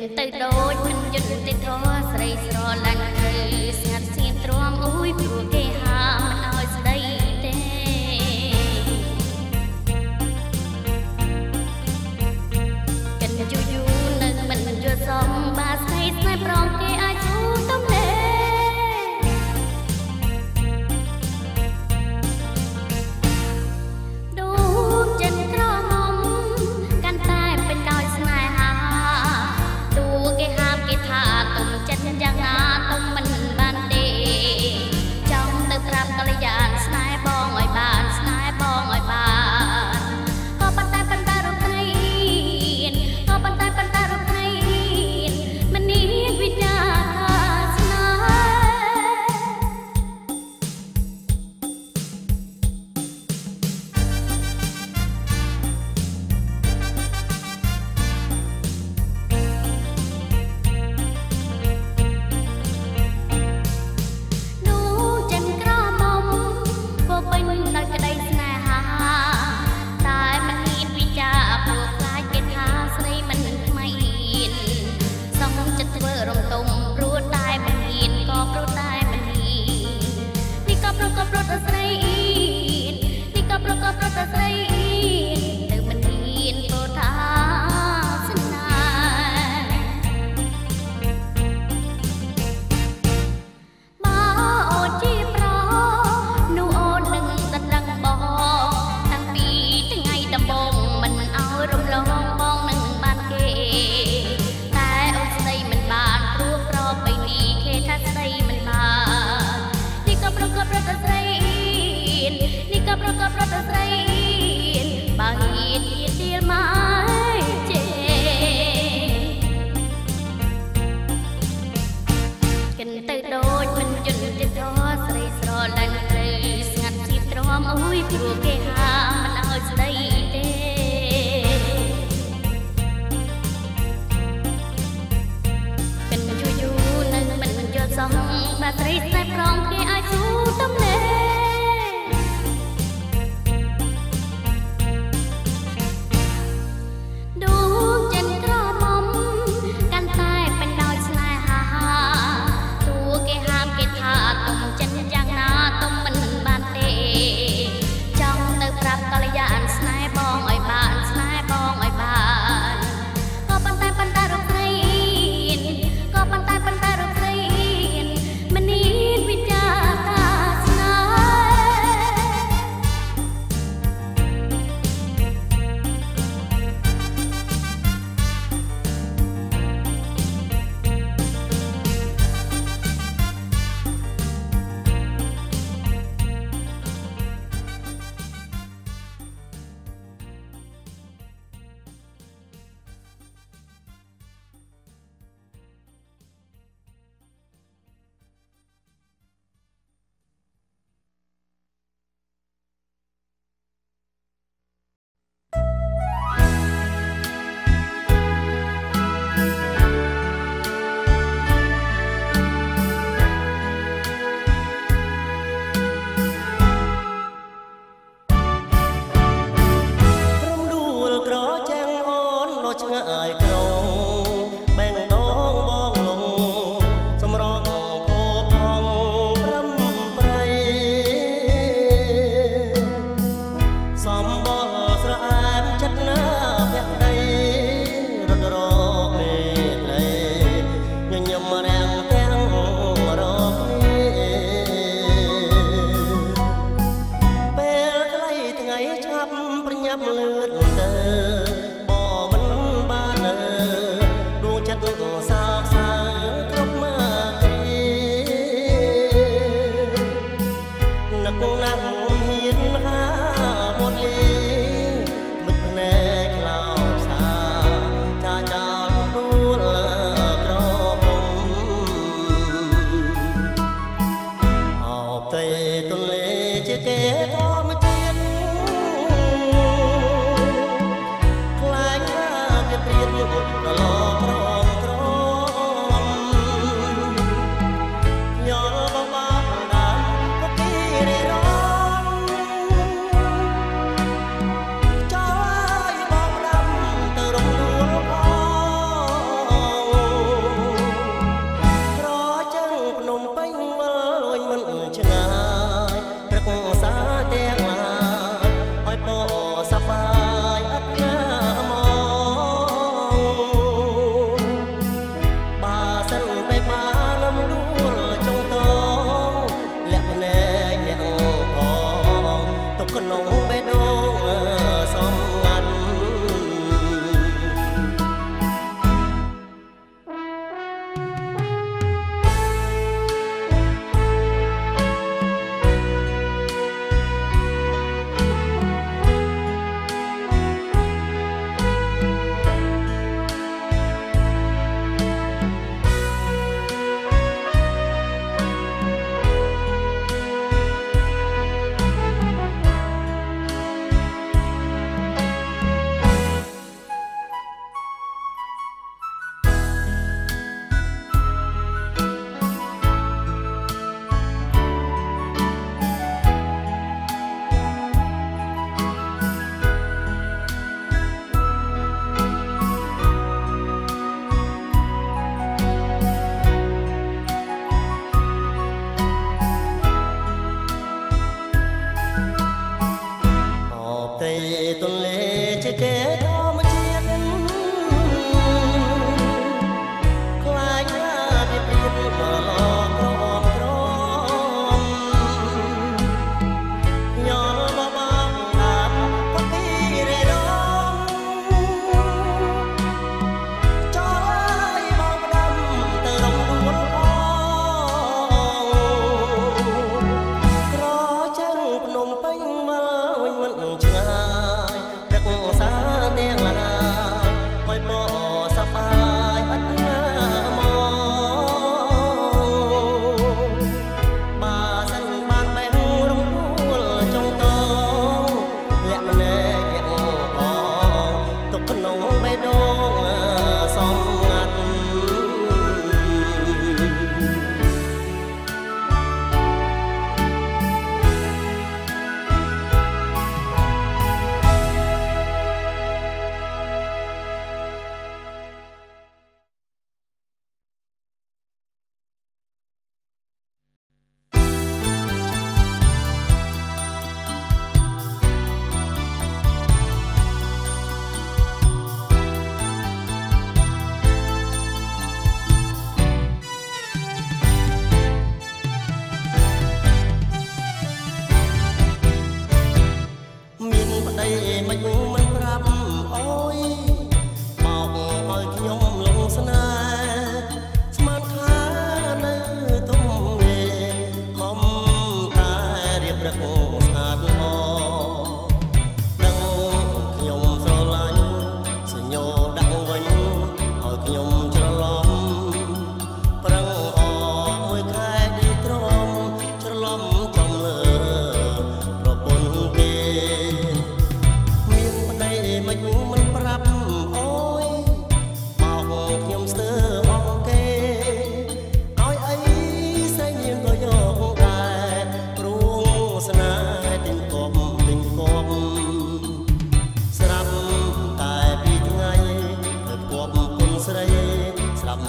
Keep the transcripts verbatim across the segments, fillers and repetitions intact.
ទៅដូចមិនយន់ទេធរស្រីស្រឡាញ់ឬស្ងាត់ស្ងៀមទ្រាំអួយព្រោះគេហាមិនឲ្យស្ដីទេកិនយូរយូរនៅមិនយល់សមបាស្ដីស្នេហ៍ប្រងគេអាចឈូទំនេដូចចិនក្រមុំកាន់តែពេញដោយស្នេហាទូគេហាមគេថាទុំចិត្តយ៉ាងណាទុំមិនបានទេចង់ទៅប្រាប់កល្យានស្នេហ៍បងឲ្យបានស្នេហ៍បងឲ្យបានក៏ប៉ុន្តែប៉ុន្តែរូបត្រីក៏ប៉ុន្តែប៉ុន្តែរូបត្រីមិននេះវិចារថាស្នេហ៍ទៅដូចមិនយន់ទេធរស្រីស្រឡាញ់ឬស្ងាត់ស្ងៀមទ្រាំអួយព្រោះគេហាមិនឲ្យស្ដីទេកិនយូរយូរនៅមិនយល់សមបាស្រីស្នេហ៍ប្រងគេអាចស៊ូទំនេខ្លាញ់ថាវាព្រៀនរលក្រងក្រ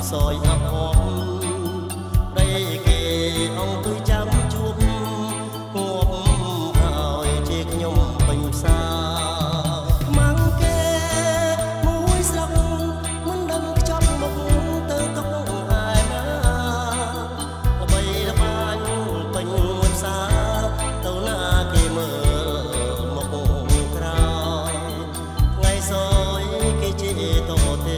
សយអភ័ព្វដីគេអង្គុយចាំជួបងាប់ហើយជាខ្ញុំពេញផ្សារខ្មាំងគេមួយស្រុកមិនដឹងខ្ចប់មុខទៅទុកឯណាល្បីល្បាញពេញផ្សារទៅណាគេមើលមកក្រោយថ្ងៃសយគេជេរតទេ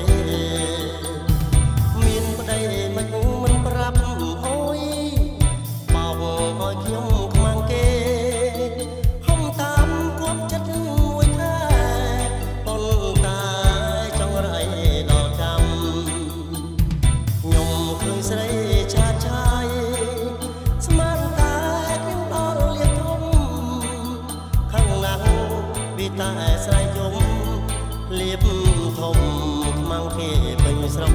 មានប្តីមិនមិនប្រាប់អូយបោកឲ្យខ្ញុំខ្មាំងគេហំតាមគាត់ចិត្តមួយខែប៉ុន្តែចង់រៃដល់ចាំខ្ញុំឃើញស្រីឆាឆាយស្មានតែខ្ញុំដល់លៀបធំខាងណាស់វាតែស្រ័យយំលៀបធំខ្មាំងគេពេញស្រុក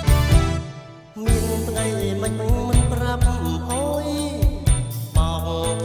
មានប្តីមិនមិនប្រាប់អូយបោក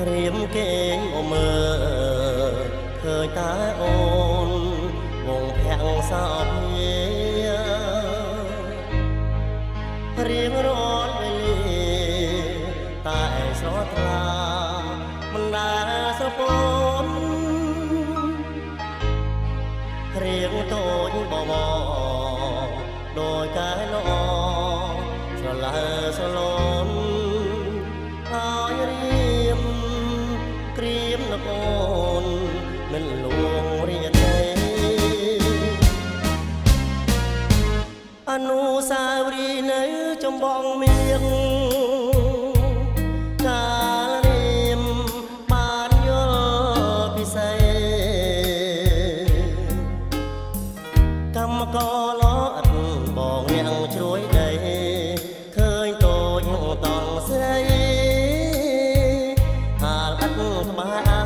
រៀមគេងអមើឃើញតែអូនវងភាំងសោភារៀងរាល់វេលាតែស្រថ្លាមិនដែលស្រពន់រៀងតូចបបដោយកាយល្អស្រលើស្រលន់ហើយរៀមក្រៀមនគរមិនលួងរាទេអនុសាវរីយ៍នៅចំបងមៀងកាលរៀមបានយល់ពិសេសកម្មករល្អឥតបងអ្នកជ្រួយដីឃើញតូចតង់ស្រីហាលឥតក្បាល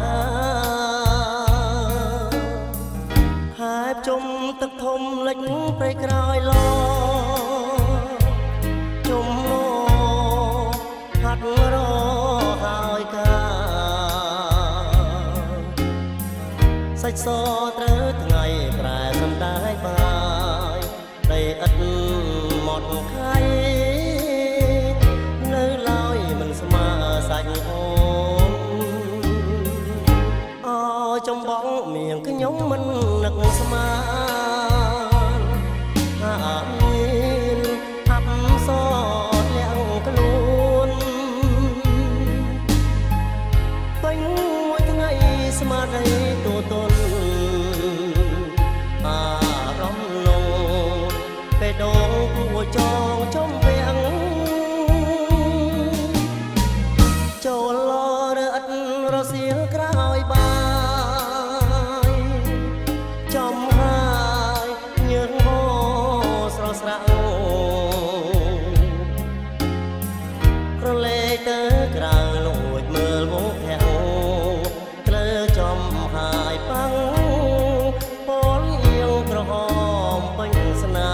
ហើយជុំទឹកធំលិចព្រៃក្រោយឡជុំងហាត់រហើយកាសាច់សត្រូវថ្ងៃប្រែសំដាយបាយដីឥតមកខៃនៅឡើយមិនស្មើសាច់អូនអចំបងមៀងខ្ញុំមិននឹកស្មានថាមានអាប់សលៀងខ្លួនពេញមួយថ្ងៃស្មារតីទូទន់អារម្មណ៍លងពេលដងគួចងចំវាំងចូលលរអត់រសៀលក្រោយបាយចំហើយញើងហោស្រស់ស្រាក់ក្រឡេកទៅក្រៅលួចមើលវងភាំងក្លើចំហើយប៉ាំងពលៀងក្រហមពេញស្នា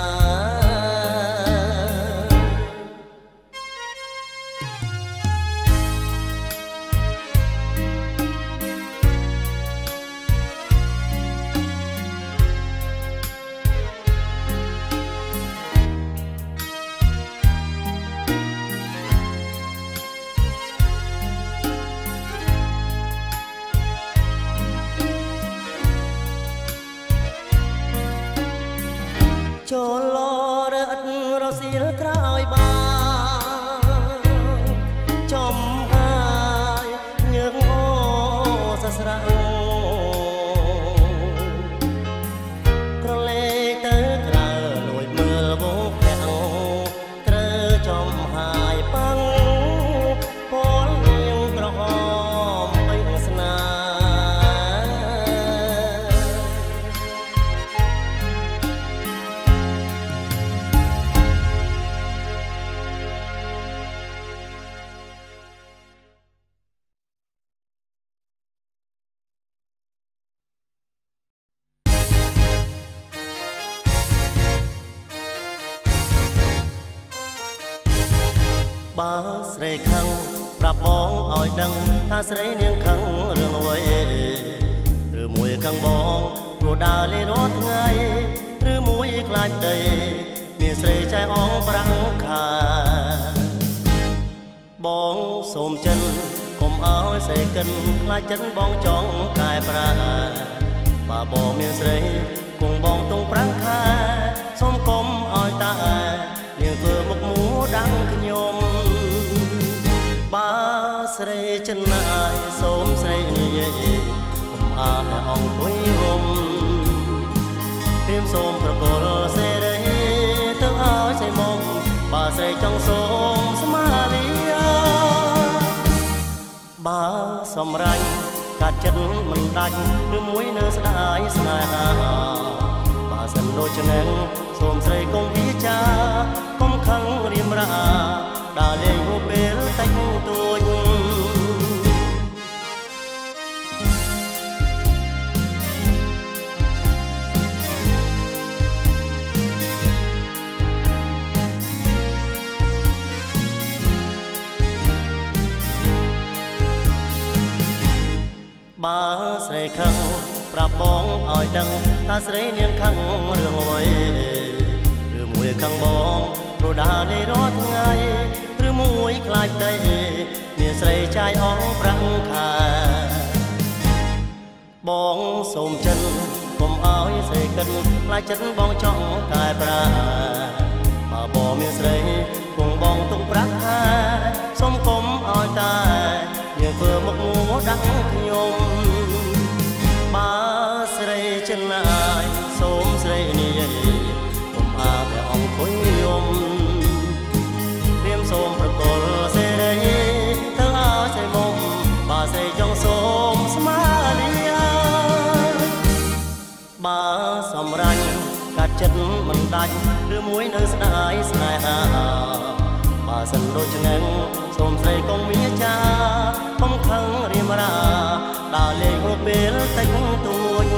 ចូលលរអត់រសៀលក្រោយបាយចំហើយញើងអូសស្រាក់ក្រឡេកទៅក្រៅលួចមើលវងភាំងត្រូវចំហើយប៉ាំងពលៀងក្រហមពេញស្នាបើស្រីខឹងប្រាប់បងឲ្យដឹងថាស្រីនាងខឹងរឿងអ្វីឬមួយខឹងបងព្រោះដើរលេងរាល់ថ្ងៃឬមួយខ្លាចដីមានស្រីចែអងប្រាំងខាបងសូមចិនកុំឲ្យស្រីកិនខ្លាចចិនបងចង់កែប្រាបើបងមានស្រីគង់បងទងប្រាំងខាសូមកុំឲ្យតានាងធ្វើមុខមួដាំងខ្ញុំបើស្រីចិនណាយសូមស្រីនិយាយកុំអានអង្គុយរំព្រាមសូមប្រកល់សេរីទៅឲ្យស្រីមកបើស្រីចង់សូមស្មាលាបើសម្រេចកាត់ចិត្តមិនដាច់ឬមួយនៅស្ដាយស្នេហាបើសិនដូច្នេះសូមស្រីកុំវិចាកុំខឹងរៀមរាដើរលេងហូបពេលតែងទួច បឲ្យដឹងថាស្រីនាងខឹងរឿងអ្វីឬមួយខឹងបងព្រោះដើរនេះរាល់ថ្ងៃឬមួយខ្លាចដីមានស្រីចាយអងប្រាំងខែបងសូមចិនកុំឲ្យស្រីគិតខ្លាចចិត្តបងចង់តែប្រាបើបងមានស្រីគង់បងទុកប្រាក់ថាសូមកុំឲ្យតែយើងធ្វើមុខមួដាក់ខ្ញុំបើស្រីចិនអាយសូមស្រីនិយាយកុំអាតែអង្គុយយំព្រាមសូមប្រគល់សេរីទៅឲ្យស្រីមុំបើស្រីចង់សូមស្មាលាបើសម្រាញ់កាត់ចិត្តមិនដាច់ឬមួយនៅស្ដាយស្នេហាបើសិនដូច្នេះសូមស្រីកុំវាចាកុំខឹងរៀមរាដើរលេងហួសពេលតិចតួច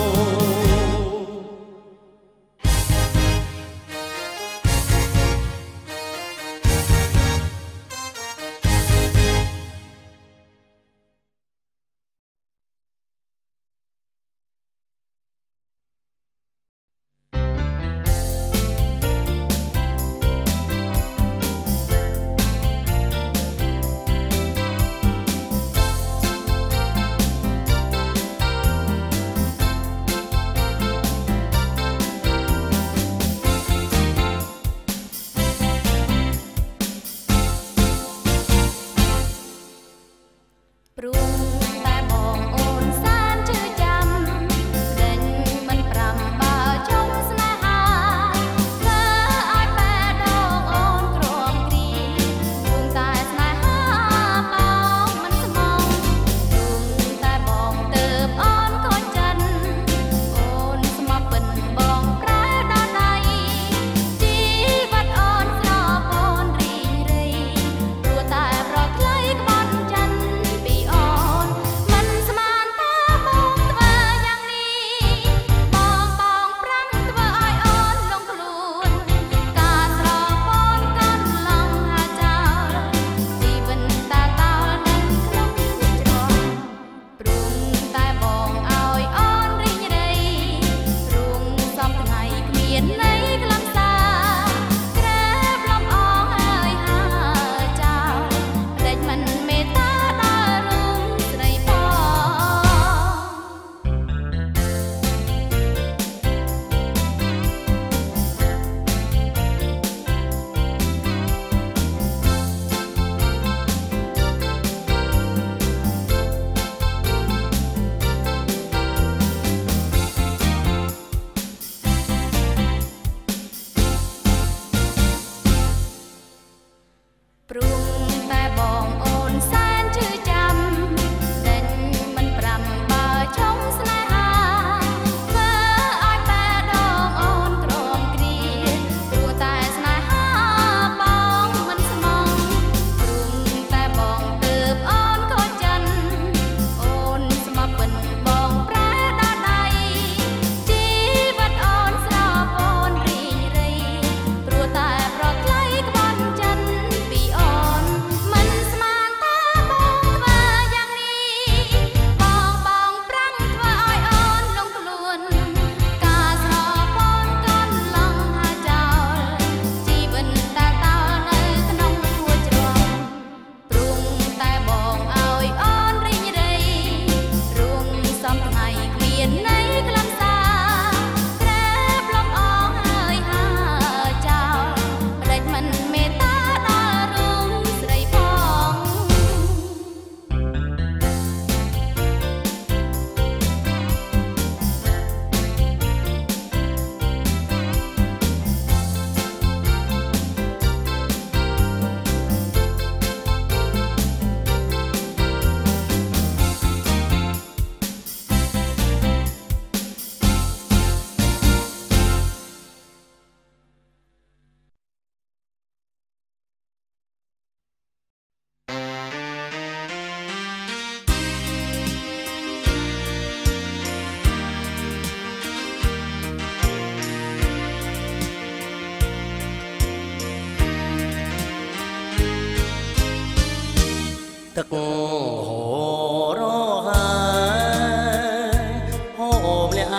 ទឹកហូររហើយហូរម្នាក់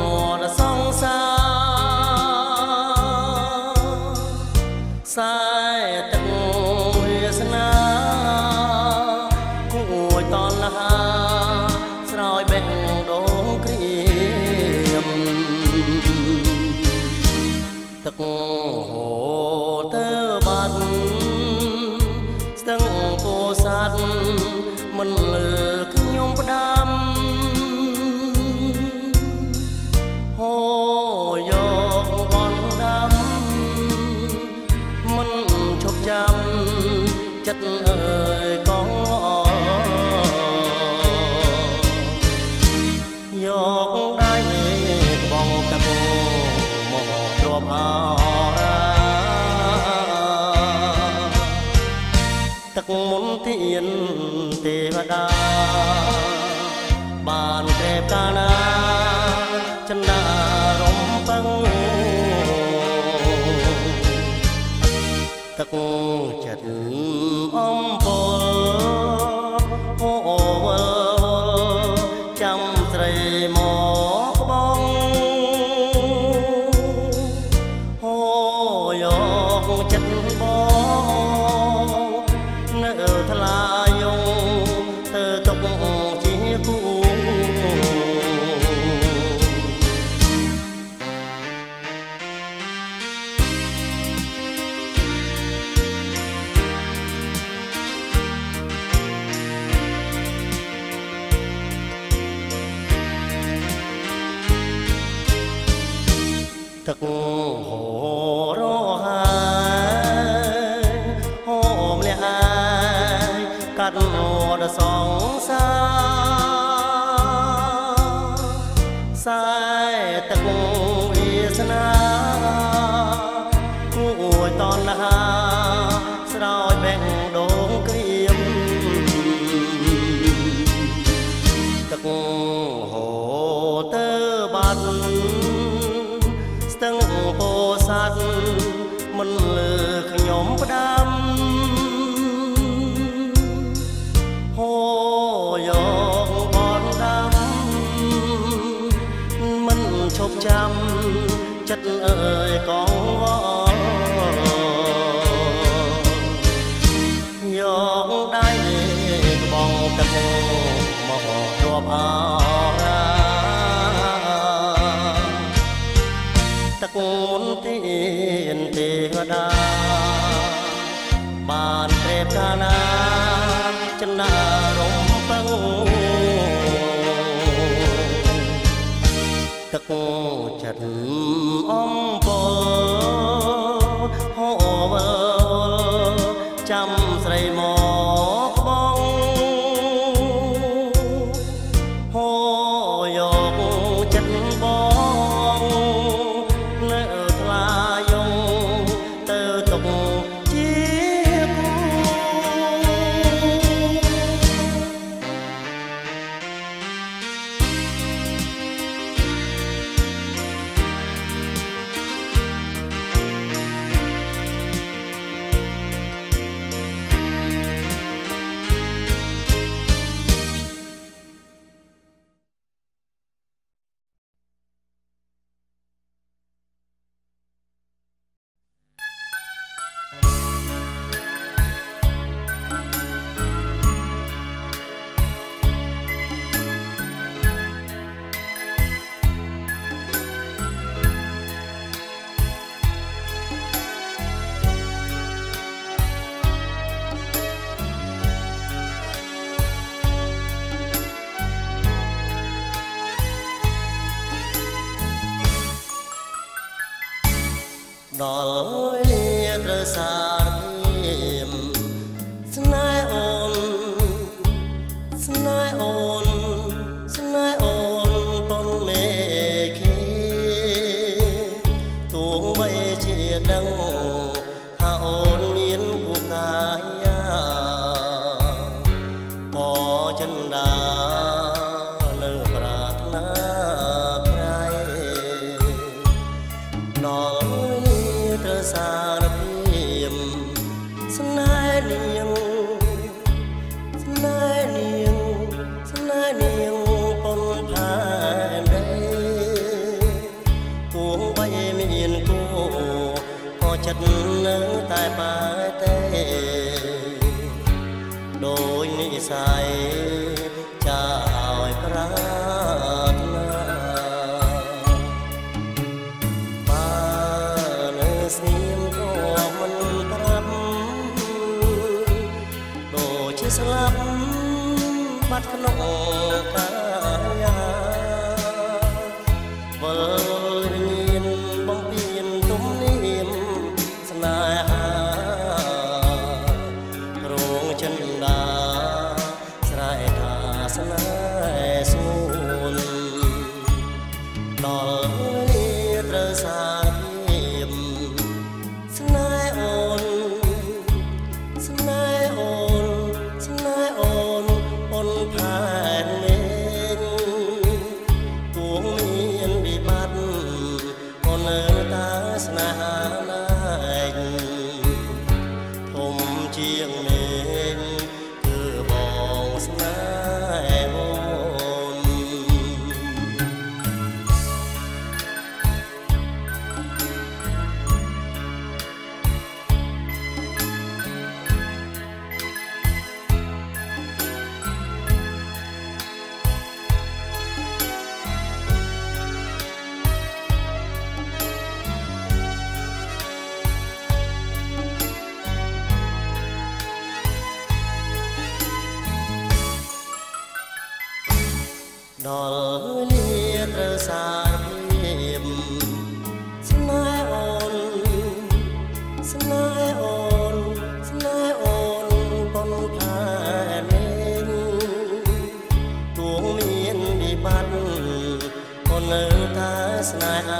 រសង្សារខ្សែទឹកវាសនាគួយតនឡាស្រោចបេះដូងក្រៀមទឹកហូរទៅបាត់ស្ទឹងពោធិ៍សាត់មិនលើខ្ញុំផ្ដាំហូរយកបនដាំមិនឈប់ចាំចិត្តអើយកងយកដៃបងកាប់មកទ្រាំអរាទឹកមុនទៀនទេវតាបានក្រែបកាណាចិន្តារំពឹងទឹកចិត្តអំពលហូរវល់ចាំស្រីមកបងហូរយកចិត្តបងនៅថ្លាយងទៅទុកជាគូទឹកហូររហើយហូរម្ល៉េះហើយកាត់រសង្សារខ្សែទឹកវាសនាគួយតនឡាស្រោចបេះដូងក្រៀមទឹកហូរទៅបាត់ស្ទឹងពោធិ៍សាត់មិនលើខ្ញុំផ្ដាំហូរយកបនដាំមិនឈប់ចាំចិត្តអើយកងវល់យកដៃបងទឹកមកទ្រាំអរាទឹកមុនទៀនទេវតាបានក្រែបកាណាចិន្តារំពឹងទឹកចិត្តអំពលហូរវល់ចាំស្រីមកបងហូរយកចិត្តបងនៅថ្លាយងទៅទុកជាគូដល់ត្រូវសារព្រៀមស្នេហ៍អូនស្នេហ៍អូនស្នេហ៍អូនប៉ុនមេឃីទោះបីជាដឹងថាអូនមានគូកាយាក៏ចិន្តានៅប្រាថ្នាក្រៃដល់ត្រូវសារព្រៀមស្នេហ៍នាងស្នេហ៍នាងស្នេហ៍នាងប៉ុនផែនដីនៅតែបែទេដោយនិស័យចាឲ្យប្រាថ្នាបើនៅស្ងៀមក៏មិនប្រាប់ដូចជាស្លាប់បាត់ក្នុងកាយាវិលញៀនបំពេញទំនៀមស្នេហារងចិនដាស្រែថាស្នេហ៍សួនដល់ត្រូវសាភាពស្នេហ៍អូនស្នេហ៍អូនស្នេហ៍អូនអូនផែនមេឃទួងមានវិបត្តិអូននៅតែស្នេហាណែកធំជាងមេឃគឺបងស្នេហ៍អូនដល់លាត្រូវសារភាពស្នេហ៍អូនស្នេហ៍អូនស្នេហ៍អូនប៉ុនផែនទួងមានវិបត្តិអូននៅតែស្នេហា